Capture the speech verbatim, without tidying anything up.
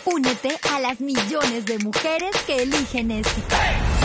Únete a las millones de mujeres que eligen éxito.